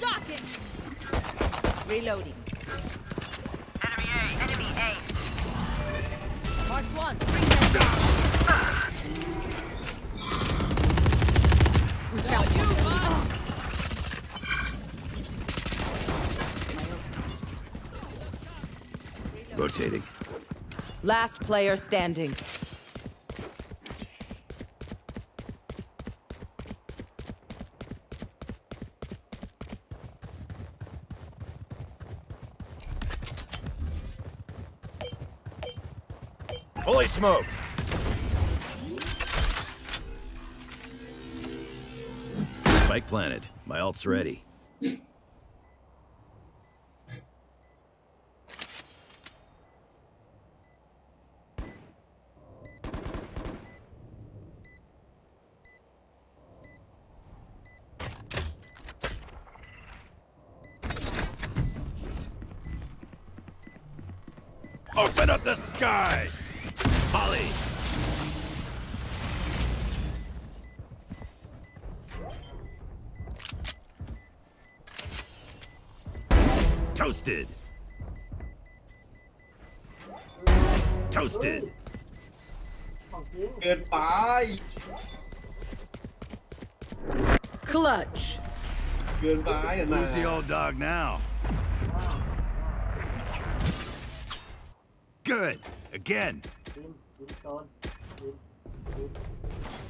Shocking! Reloading. Enemy A. Enemy A. Marked one. Three men down. We found you, Rotating. Last player standing. Fully smoked. Spike planted. My ult's ready. Open up the sky! Molly! Toasted! Toasted! เกินไป Clutch. เกินไปอะนะ Who's the old dog now? Good! Again!